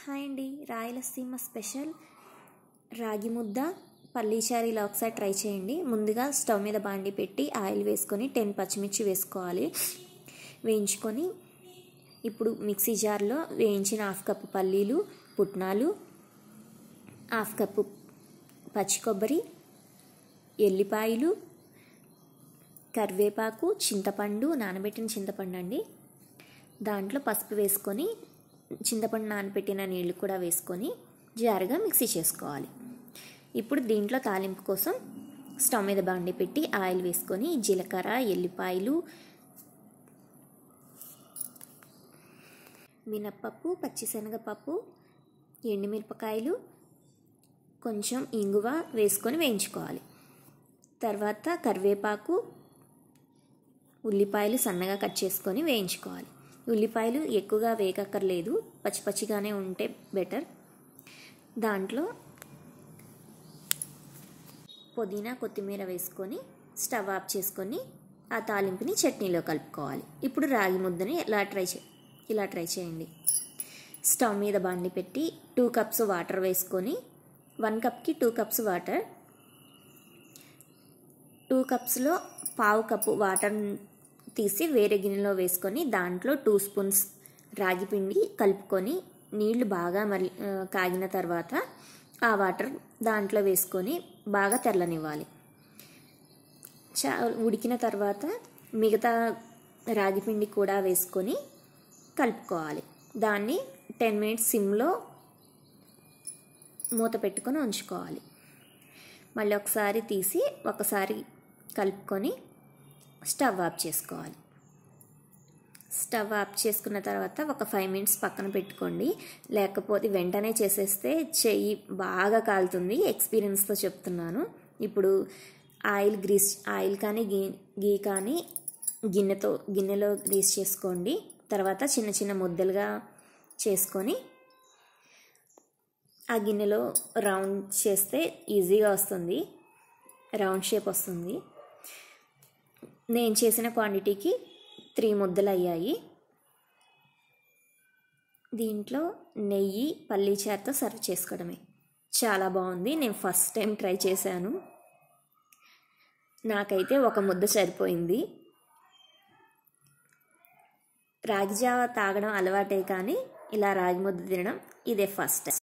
Hi అండి, Rayalaseema special రాగి ముద్ద పల్లీ చారు ఇలా ఒకసారి ట్రై చేయండి. ముందుగా స్టవ్ మీద బాండి పెట్టి ఆయిల్ వేసుకొని 10 పచ్చిమిర్చి వేసుకోవాలి. వేయించుకొని ఇప్పుడు మిక్సీ జార్లో వేయించిన 1/2 కప్పు పల్లీలు, పుట్నాలు, 1/2 కప్పు పచ్చి కొబ్బరి, ఎల్లిపాయలు, కరివేపాకు, చింతపండు, నానబెట్టిన చింతపండు అండి, దాంట్లో పసుపు వేసుకొని చింతపండు నానబెట్టిన నీళ్ళు కూడా వేసుకొని జారుగా మిక్సీ చేసుకోవాలి. ఇప్పుడు దీంట్లో తాలింపు కోసం స్టవ్ మీద బాండి పెట్టి ఆయిల్ వేసుకొని జీలకర్ర, ఎల్లిపాయలు, మినప్పప్పు, పచ్చిశనగపప్పు, ఎండుమిరపకాయలు, కొంచెం ఇంగువ వేసుకొని వేయించుకోవాలి. తర్వాత కరివేపాకు, ఉల్లిపాయలు సన్నగా కట్ చేసుకొని వేయించుకోవాలి. ఉల్లిపాయలు ఎక్కువగా వేగక్కర్లేదు, పచ్చిగానే ఉంటే బెటర్. దాంట్లో పుదీనా, కొత్తిమీర వేసుకొని స్టవ్ ఆఫ్ చేసుకొని ఆ తాలింపుని చట్నీలో కలుపుకోవాలి. ఇప్పుడు రాగి ముద్దని ఇలా ట్రై చేయండి. స్టవ్ మీద బాండి పెట్టి 2 కప్స్ వాటర్ వేసుకొని 1 కప్కి 2 కప్స్ వాటర్, 2 కప్స్లో 1/2 కప్పు వాటర్ తీసి వేరే గిన్నెలో వేసుకొని దాంట్లో 2 స్పూన్స్ రాగి పిండి కలుపుకొని నీళ్లు బాగా కాగిన తర్వాత ఆ వాటర్ దాంట్లో వేసుకొని బాగా తెల్లనివ్వాలి. ఉడికిన తర్వాత మిగతా రాగి పిండి కూడా వేసుకొని కలుపుకోవాలి. దాన్ని 10 మినిట్స్ సిమ్లో మూత పెట్టుకొని ఉంచుకోవాలి. మళ్ళీ ఒకసారి తీసి ఒకసారి కలుపుకొని స్టవ్ ఆఫ్ చేసుకోవాలి. స్టవ్ ఆఫ్ చేసుకున్న తర్వాత ఒక 5 మినిట్స్ పక్కన పెట్టుకోండి, లేకపోతే వెంటనే చేసేస్తే చెయ్యి బాగా కాలుతుంది. ఎక్స్పీరియన్స్తో చెప్తున్నాను. ఇప్పుడు ఆయిల్ కానీ గీ కానీ గిన్నెలో గ్రీస్ చేసుకోండి. తర్వాత చిన్న చిన్న ముద్దలుగా చేసుకొని ఆ గిన్నెలో రౌండ్ చేస్తే ఈజీగా వస్తుంది, రౌండ్ షేప్ వస్తుంది. నేను చేసిన క్వాంటిటీకి 3 ముద్దలు అయ్యాయి. దీంట్లో నెయ్యి, పల్లీ చారుతో సర్వ్ చేసుకోవడమే. చాలా బాగుంది. నేను ఫస్ట్ టైం ట్రై చేశాను. నాకైతే 1 ముద్ద సరిపోయింది. రాగి జావ తాగడం అలవాటే కానీ ఇలా రాగి ముద్ద తినడం ఇదే ఫస్ట్ టైం.